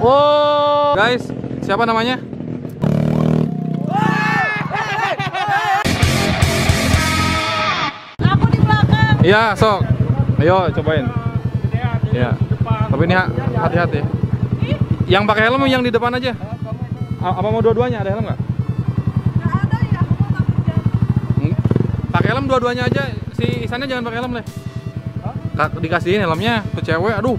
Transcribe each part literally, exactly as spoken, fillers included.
Wow, guys, siapa namanya? Aku di belakang. Iya, sok. Ayo cobain. Iya. Tapi ini hati-hati. Yang pakai helm yang di depan aja. Apa mau dua-duanya? Ada helm nggak? Nggak ada ya, aku mau takut jatuh. Pakai helm dua-duanya aja. Si Isannya jangan pakai helm deh. Dikasihin helmnya ke cewek, aduh.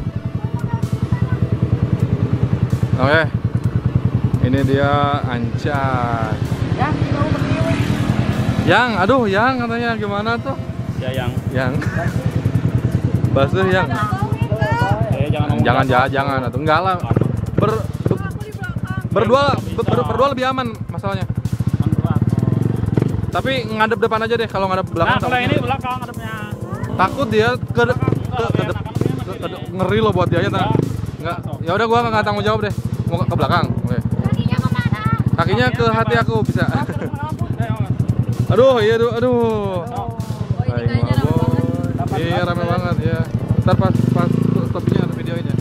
Oke. Ini dia Anjas. Ya, mau berdiri. Yang, aduh, yang katanya gimana tuh? Ya yang. Yang. Basuh yang. Eh, jangan Jangan jangan jangan atau enggak lah. Ber, Aku di belakang. berdua ber, ber- berdua lebih aman masalahnya. Tapi ngadep depan aja deh, kalau ngadep belakang. Nah, kalau takutnya- ini belakang adepnya. takut dia ke, ke, ke, ke, ke- ke- ngeri loh buat dia aja. Enggak. Ya udah gua nggak tanggung jawab deh. Mau ke, ke belakang. Oke. Kakinya kemana? Kakinya ke hati aku bisa. Aduh, iya aduh, aduh. Oh, ini Aing kayaknya mah, rame banget. boy. Iya rame banget ya. Ntar pas pas stopnya ada videonya.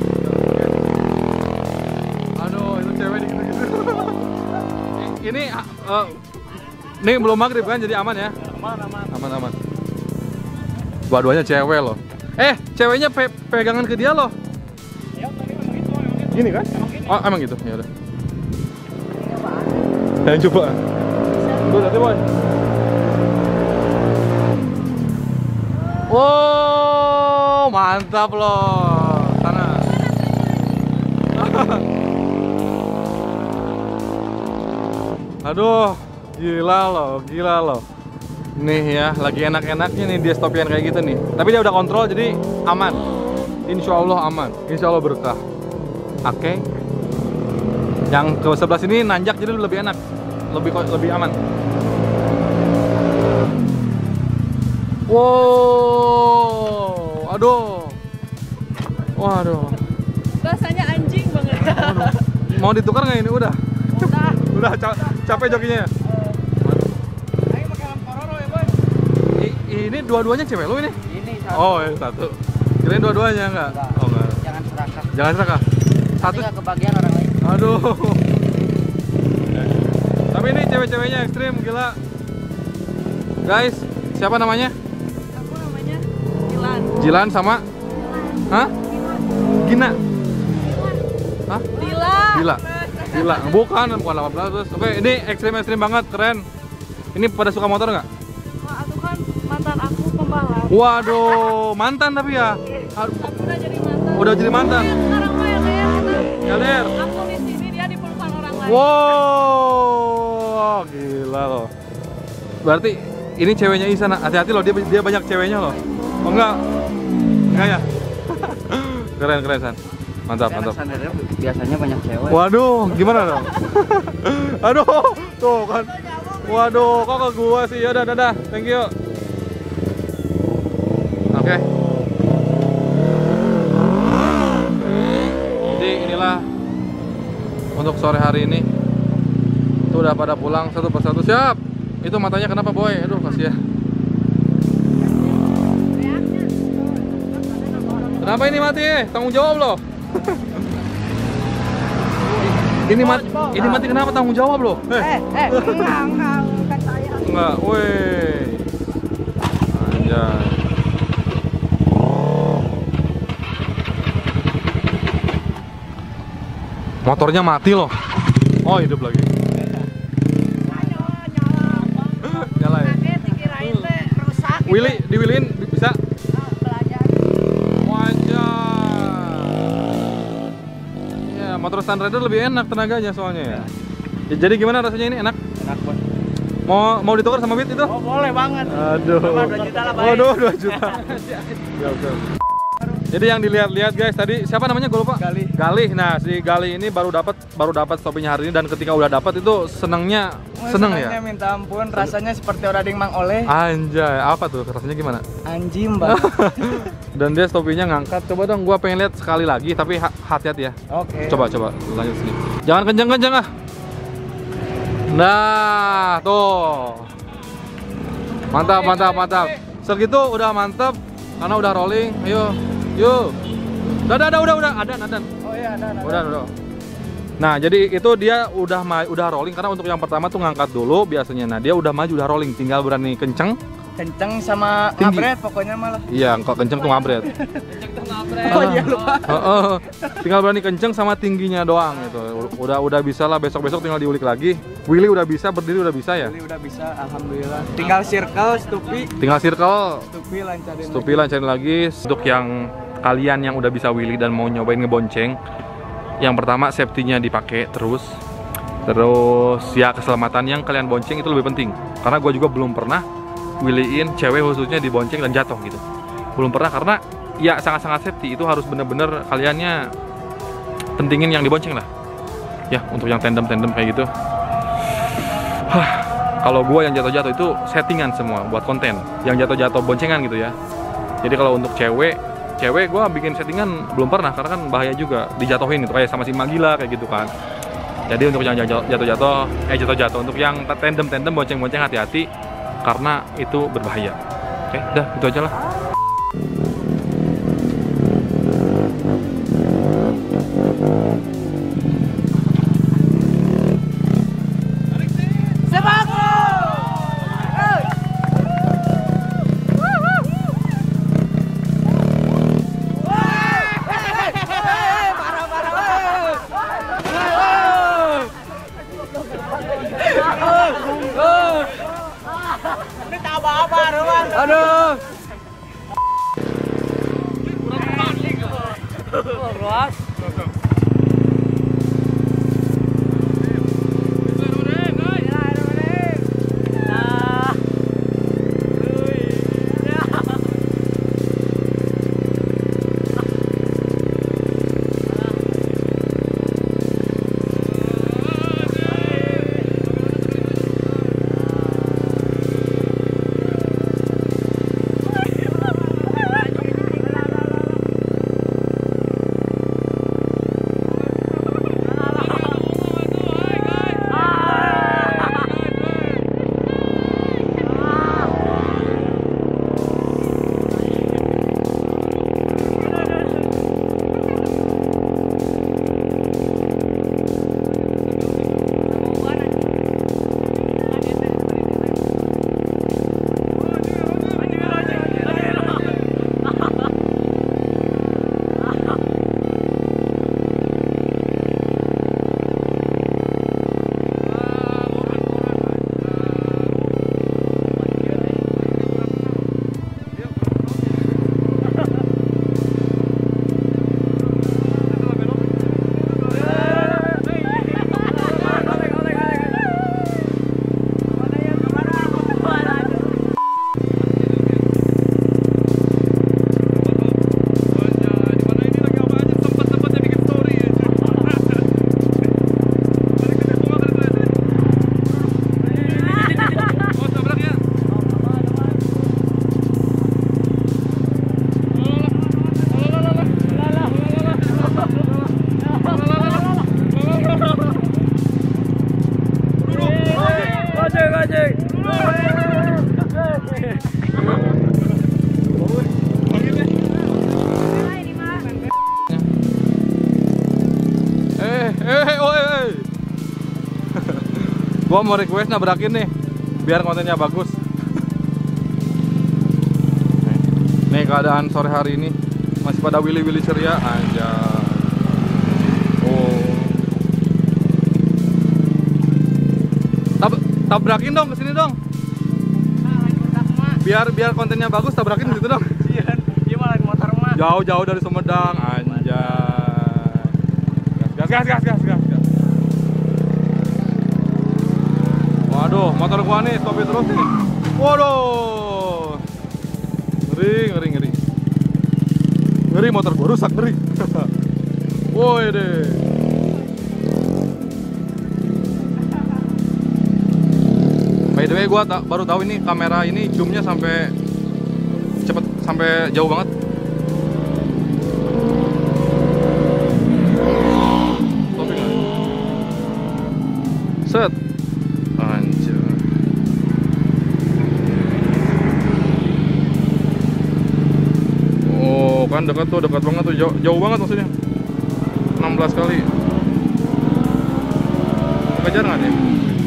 Aduh, itu cewek gitu-gitu. Ini uh, ini belum maghrib kan, jadi aman ya. Aman, aman. Aman aman. Dua-duanya cewek loh. Eh, ceweknya pe pegangan ke dia loh. Ya, tadi memang gitu, memang gitu. Gini kan? Emang gini. Oh, emang gitu. Ya udah. Jangan coba. Tuh, hati boy. Wow, mantap loh. Sana. Aduh, gila loh, gila loh. Nih ya, lagi enak-enaknya nih dia stopian kayak gitu nih. Tapi dia udah kontrol jadi aman. Insya Allah aman, insya Allah berkah. Oke. Yang ke sebelah sini nanjak jadi lebih enak, lebih lebih aman. Wow, aduh, waduh. Rasanya anjing banget. Waduh. Mau ditukar nggak ini udah? Udah. Udah ca capek jokinya. Ayo pakai helm kororo ya, Boy. I ini dua-duanya cewek lu ini? Ini satu. Oh, ya, satu. Kirain dua-duanya enggak? Enggak. Oh, enggak. Jangan serakah. Jangan serakah. Satu Satu. nggak kebagian orang lain. Aduh. Tapi ini cewek-ceweknya ekstrim, gila. Guys, siapa namanya? Aku namanya Dilan. Jilan sama? Hah? Gina? Hah? Dila. Gila. Gila. Bukan, bukan delapan belas terus. Oke, ini ekstrim-ekstrim banget, keren. Ini pada suka motor nggak? Wah, aku kan mantan aku pembalap. Waduh, mantan tapi ya. Aduh, Aku udah jadi mantan. udah jadi mantan. Sekarang mah L D R kita. L D R. Aku di sini, dia di pelukan orang lain. Wow, gila loh. Berarti ini ceweknya Isan, hati-hati loh, dia dia banyak ceweknya loh. Oh enggak? Enggak ya? Keren keren San. Mantap Karena mantap. sandarnya biasanya banyak cewek. Waduh, gimana dong? Aduh, tuh kan. Waduh, kok ke gua sih? Yaudah, dadah, thank you. Oke. Jadi inilah untuk sore hari ini. Tuh udah pada pulang satu persatu. Siap. Itu matanya kenapa, boy? Aduh, kasihan. Kenapa ini mati? Tanggung jawab loh. Ini mati, ini mati kenapa? Tanggung jawab loh. Eh, eh, enggak, enggak, bukan saya. Enggak, woi. Anjay. Motornya mati loh. Oh, hidup lagi. Nyala ya. Kaget dikirain teh rusak. gitu. Willy, di Willin bisa? Ah, belajar. Wajah. Ya, motor Sun Rider lebih enak tenaganya soalnya ya. Ya, jadi gimana rasanya ini? Enak? Enak, Bos. Mau mau ditukar sama Beat itu? Oh, boleh banget. Aduh. Sama dua juta lah, Bay. Waduh, dua juta. Siap, siap. Jadi yang dilihat-lihat guys tadi siapa namanya gue lupa. Galih. Galih. Nah, si Galih ini baru dapat baru dapat stopinya hari ini dan ketika udah dapat itu senengnya seneng Senangnya ya. minta ampun, rasanya seperti orang ding Mang Oleh. Anjay, apa tuh rasanya gimana? Anjing, Bang. Dan dia stopinya ngangkat. Coba dong, gua pengen lihat sekali lagi tapi ha- hati-hati ya. Oke. Coba coba lanjut sini. Jangan kenceng-kenceng ah. Nah, tuh. Mantap, mantap, mantap. Segitu udah mantap karena udah rolling. Ayo. Yuk. Udah, udah, udah, udah. Ada, ada. Oh iya. Iya, ada, ada. Udah, udah. Nah, jadi itu dia udah ma- udah rolling karena untuk yang pertama tuh ngangkat dulu biasanya. Nah, dia udah maju, udah rolling, tinggal berani kenceng. Kenceng sama Tinggi. ngabret pokoknya malah. Iya, kok kenceng tuh ngabret. Oh iya lupa. Heeh. Tinggal berani kenceng sama tingginya doang gitu. Udah udah bisa lah, besok-besok tinggal diulik lagi. Willy udah bisa, berdiri udah bisa ya? Ini udah bisa, alhamdulillah. Tinggal circle, stupi, Tinggal circle, stupi lancarin. stupi lancarin lagi. Untuk yang kalian yang udah bisa Willy dan mau nyobain ngebonceng, yang pertama safety-nya dipakai terus. Terus ya keselamatan yang kalian bonceng itu lebih penting. Karena gue juga belum pernah Willyin cewek khususnya dibonceng dan jatuh gitu. Belum pernah karena ya sangat-sangat safety. Itu harus bener-bener kaliannya pentingin yang dibonceng lah. Ya untuk yang tandem-tandem kayak gitu. Hah, kalau gue yang jatuh-jatuh itu settingan semua buat konten. Yang jatuh-jatuh boncengan gitu ya. Jadi kalau untuk cewek Cewek gue bikin settingan belum pernah karena kan bahaya juga dijatuhin gitu kayak sama si Magila kayak gitu kan. Jadi untuk yang jatuh-jatuh eh jatuh-jatuh untuk yang tandem-tandem bonceng-bonceng hati-hati karena itu berbahaya. Oke, udah itu aja lah. Aduh. Gua mau request nabrakin nih biar kontennya bagus. Nih keadaan sore hari ini masih pada willy-willy ceria aja. Oh. Tab tabrakin dong kesini dong. Biar biar kontennya bagus tabrakin gitu dong. Iya, dia malah motor mah. Jauh-jauh dari Sumedang anjay. Gas gas gas gas gas gas. Waduh, motor gua nih stopin terus nih. Waduh. Ngeri, ngeri, ngeri. Ngeri motor gua rusak, ngeri. Woi deh. By the way, gua ta baru tahu ini kamera ini zoomnya sampai cepet, sampai jauh banget. Stopin lah. Set. Anjir. Oh, kan dekat tuh, dekat banget tuh, jauh, jauh banget maksudnya. enam belas kali. Kejar nggak nih?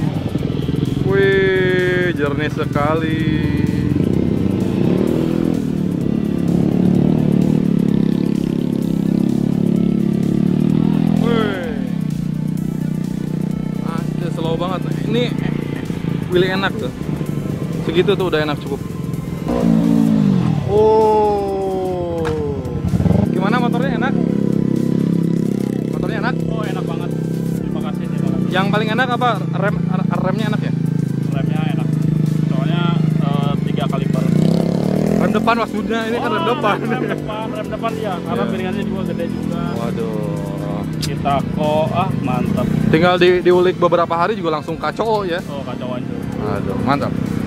Wih, jernih sekali. Wih, ah, slow banget. Ini Willy enak tuh. Segitu tuh udah enak cukup. Oh, gimana motornya enak? Motornya enak? Oh enak banget. Terima kasih, terima kasih. Yang paling enak apa? Rem remnya enak ya? Remnya enak. Soalnya eh, tiga kaliber. Rem depan maksudnya ini kan rem depan. Rem depan, rem depan ya. Karena Iya. piringannya juga gede juga. Waduh. Kita kok ah mantap. Tinggal di, diulik beberapa hari juga langsung kacau ya. Oh kacauan tuh. Aduh, mantap.